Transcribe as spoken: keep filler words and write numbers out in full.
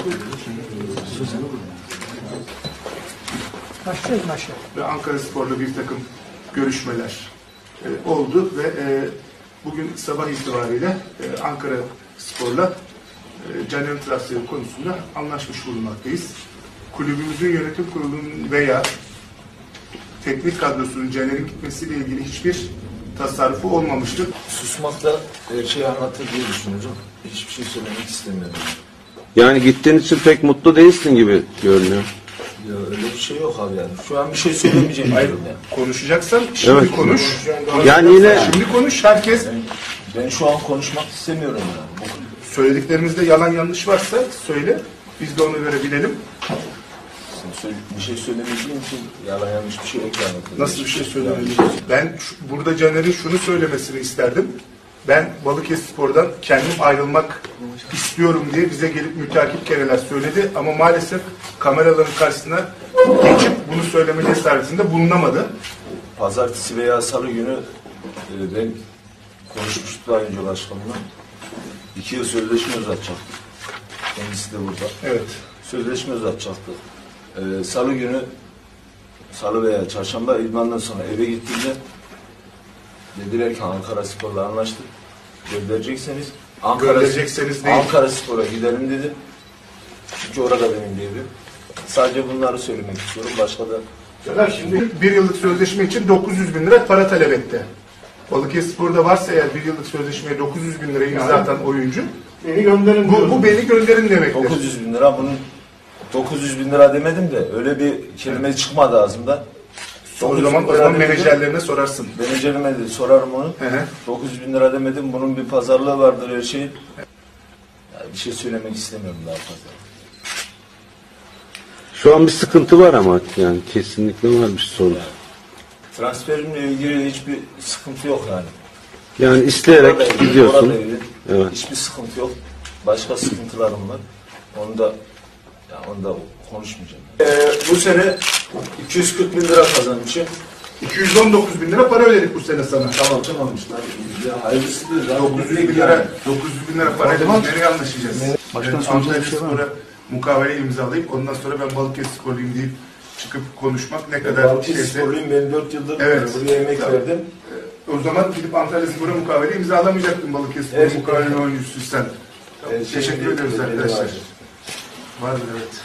Başlıyoruz maçı. Ve Ankara Spor'la bir takım görüşmeler e, oldu ve e, bugün sabah itibariyle e, Ankara Spor'la e, Caner'in transferi konusunda anlaşmış bulunmaktayız. Kulübümüzün yönetim kurulunun veya teknik kadrosunun Caner'in gitmesiyle ilgili hiçbir tasarrufu olmamıştır. Susmakla her şeyi anlatır diye düşünüyorum. Hiçbir şey söylemek istemiyorum. Yani gittiğin için pek mutlu değilsin gibi görünüyor. Ya öyle bir şey yok abi yani. Şu an bir şey söylemeyeceğim diyorum yani. Konuşacaksan şimdi Evet. konuş. Yani yine Şimdi konuş. Herkes Ben, ben şu an konuşmak istemiyorum yani. söylediklerimizde yalan yanlış varsa söyle. Biz de ona göre bilelim. Bir şey söylemediğim için yalan yanlış bir şey yok yani. Nasıl bir şey söylemeliyiz? Ben şu, burada Caner'in şunu söylemesini isterdim. Ben Balıkesirspor'dan kendim ayrılmak istiyorum diye bize gelip müteakip kereler söyledi. Ama maalesef kameraların karşısına geçip bunu söyleme cesaretinde bulunamadı. Pazartesi veya salı günü e, ben konuşmuştuk daha önce başkanımla. İki yıl sözleşme uzatacaktı. Kendisi de burada. Evet. Sözleşme uzatacaktı. Ee, salı günü, salı veya çarşamba idmandan sonra eve gittiğimde dediler ki Ankara Spor'la anlaştık. Gönderecekseniz Ankara, Gönderecekseniz değil. Ankara Spor'a gidelim dedim. Çünkü orada benim evim. Sadece bunları söylemek istiyorum. Başka da Caner şimdi bir yıllık sözleşme için dokuz yüz bin lira para talep etti. Balıkesirspor'da varsa eğer bir yıllık sözleşmeye dokuz yüz bin lira imza atan oyuncu, Beni gönderin. bu, bu beni gönderin demektir. dokuz yüz bin lira bunun dokuz yüz bin lira demedim de öyle bir kelime çıkmadı ağzımdan. O zaman, o zaman menajerlerine sorarsın. Menajerime de sorarım onu. Hı hı. dokuz yüz bin lira demedim. Bunun bir pazarlığı vardır her şeyin. Yani bir şey söylemek istemiyorum daha fazla. şu an bir sıkıntı var ama yani kesinlikle var bir sorun. Transferimle ilgili hiçbir sıkıntı yok yani. Yani Orada isteyerek evli, gidiyorsun. orada evli. Evet. Hiçbir sıkıntı yok. Başka sıkıntılarım var. Onu da ya onu da konuşmayacağım. Ee, bu sene iki yüz kırk bin lira kazanmışım. iki yüz on dokuz bin lira para ödedik bu sene sana. Tamam tamam işte. Ya hayırlısıdır. dokuz yüz bin lira, dokuz yüz bin lira parayla nereye anlaşacağız? Başkan Antalya Spor'a mukavele imzalayıp ondan sonra ben Balıkesirsporluyum deyip çıkıp konuşmak ne kadar Balıkesirsporluyum, ben dört yıldır Evet. buraya emek Tabii. verdim. O zaman gidip Antalya Spor'a mukavele imzalamayacaktın Balıkesirspor Evet. mukavele oyuncusu sen. Evet, Teşekkür şimdi- ederiz Evet, arkadaşlar. evet. Var mı? Evet.